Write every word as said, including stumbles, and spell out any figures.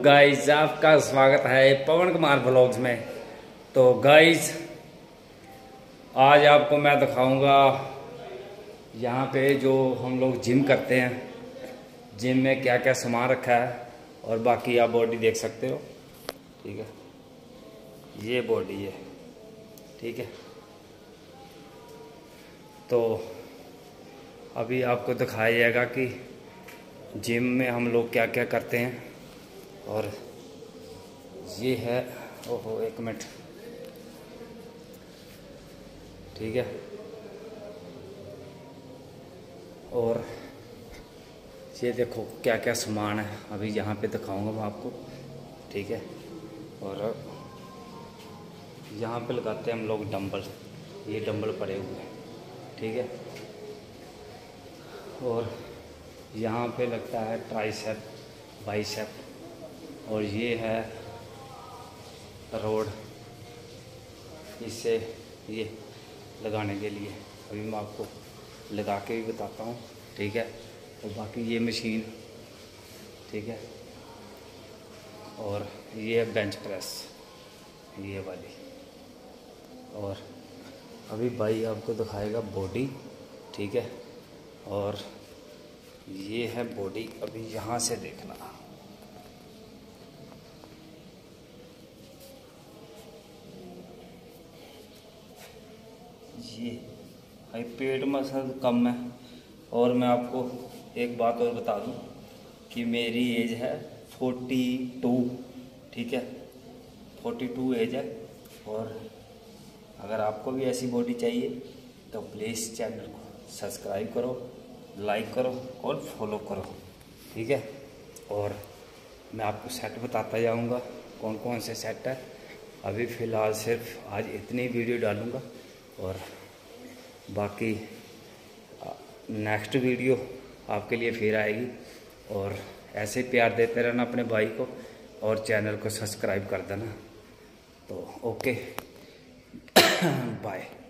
Guys, आपका स्वागत है पवन कुमार ब्लॉग्स में। तो गाइज, आज आपको मैं दिखाऊंगा यहाँ पे जो हम लोग जिम करते हैं, जिम में क्या क्या सामान रखा है और बाकी आप बॉडी देख सकते हो। ठीक है, ये बॉडी है। ठीक है, तो अभी आपको दिखाया जाएगा कि जिम में हम लोग क्या क्या करते हैं। और ये है, ओहो एक मिनट, ठीक है। और ये देखो क्या क्या सामान है, अभी यहाँ पे दिखाऊंगा मैं आपको। ठीक है, और यहाँ पे लगाते हैं हम लोग डंबल, ये डंबल पड़े हुए हैं। ठीक है, और यहाँ पे लगता है ट्राइसेप, बाइसेप, और ये है रोड, इससे ये लगाने के लिए अभी मैं आपको लगा के भी बताता हूँ। ठीक है, और बाकी ये मशीन, ठीक है, और ये है बेंच प्रेस, ये वाली। और अभी भाई आपको दिखाएगा बॉडी। ठीक है, और ये है बॉडी, अभी यहाँ से देखना। ये भाई पेट मसल कम है। और मैं आपको एक बात और बता दूं कि मेरी एज है फोर्टी टू। ठीक है, फोर्टी टू एज है। और अगर आपको भी ऐसी बॉडी चाहिए तो प्लीज़ चैनल को सब्सक्राइब करो, लाइक करो और फॉलो करो। ठीक है, और मैं आपको सेट बताता जाऊंगा कौन कौन से सेट है। अभी फ़िलहाल सिर्फ आज इतनी वीडियो डालूंगा, और बाकी नेक्स्ट वीडियो आपके लिए फिर आएगी। और ऐसे प्यार देते रहना अपने भाई को, और चैनल को सब्सक्राइब कर देना। तो ओके, बाय।